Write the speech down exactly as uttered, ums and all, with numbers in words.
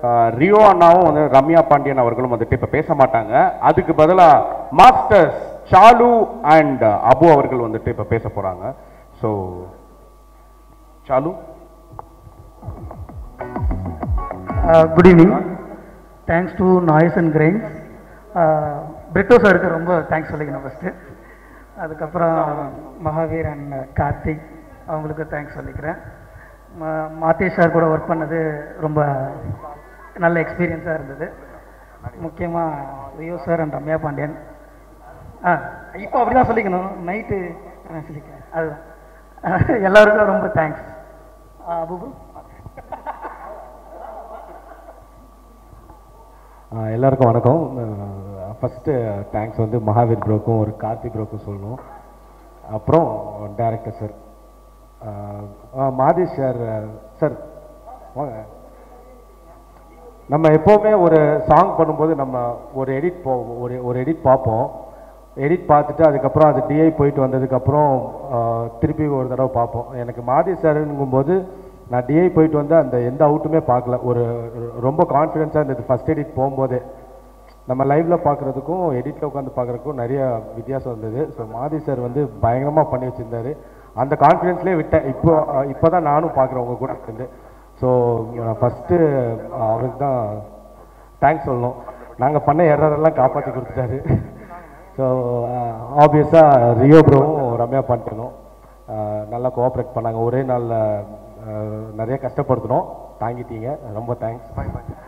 Rio அண்ணாவும் வந்து ரம்யா பாண்டியன் அவர்களும் வந்துட்டு இப்போ பேச மாட்டாங்க. அதுக்கு பதிலாக மாஸ்டர்ஸ் சாலு அண்ட் அபு அவர்கள் வந்துட்டு இப்போ பேச போகிறாங்க. ஸோ சாலு. Good evening. Thanks to noise and grains. Britto சாருக்கு ரொம்ப தேங்க்ஸ் சொல்லிக்கணும் ஃபஸ்ட்டு. அதுக்கப்புறம் மகாவீர் அண்ட் கார்த்திக் அவங்களுக்கு தேங்க்ஸ் சொல்லிக்கிறேன். மா மாத்தேஷ் சார் கூட ஒர்க் பண்ணது ரொம்ப நல்ல எக்ஸ்பீரியன்ஸாக இருந்தது. முக்கியமாக ரியோ சார் அண்ட் ரம்யா பாண்டியன். ஆ இப்போ அப்படி தான் சொல்லிக்கணும், நைட்டு சொல்லிக்கிறேன். அதுதான் எல்லாருக்கும் ரொம்ப தேங்க்ஸ். அபு எல்லாருக்கும் வணக்கம். ஃபஸ்ட்டு தேங்க்ஸ் வந்து மகாவீர் ப்ரோக்கும் ஒரு கார்த்திக் ப்ரோக்கும் சொல்லணும். அப்புறம் director sir, Madhesh sir. Sir வாங்க. நம்ம எப்போவுமே ஒரு சாங் பண்ணும்போது நம்ம ஒரு எடிட் போ ஒரு ஒரு எடிட் பார்ப்போம். எடிட் பார்த்துட்டு அதுக்கப்புறம் அது டிஐ போயிட்டு வந்ததுக்கப்புறம் திருப்பி ஒரு தடவை பார்ப்போம். எனக்கு மாதேஷ் சாருங்கும்போது நான் டிஐ போயிட்டு வந்து அந்த எந்த அவுட்டுமே பார்க்கல. ஒரு ரொம்ப கான்ஃபிடென்ஸாக இருந்தது ஃபஸ்ட் எடிட் போகும்போதே. நம்ம லைவில் பார்க்குறதுக்கும் எடிட்டில் உட்காந்து பார்க்குறதுக்கும் நிறைய வித்தியாசம் இருந்தது. ஸோ மாதி சார் வந்து பயங்கரமாக பண்ணி வச்சுருந்தாரு. அந்த கான்ஃபிடென்ஸ்லேயே விட்டேன். இப்போ இப்போ தான் நானும் பார்க்குறேன் உங்கள் கூட இருந்து. ஸோ ஃபஸ்ட்டு அவருக்கு தான் தேங்க்ஸ் சொல்லணும். நாங்கள் பண்ண எரரெல்லாம் காப்பாற்றி கொடுத்துட்டாரு. ஸோ ஆப்வியஸாக ரியோ ப்ரோவும் ரம்யா பண்ணிட்டணும். நல்லா கோஆப்ரேட் பண்ணாங்க. ஒரே நாளில் நிறைய கஷ்டப்படுத்தணும், தாங்கிட்டீங்க. ரொம்ப தேங்க்ஸ்.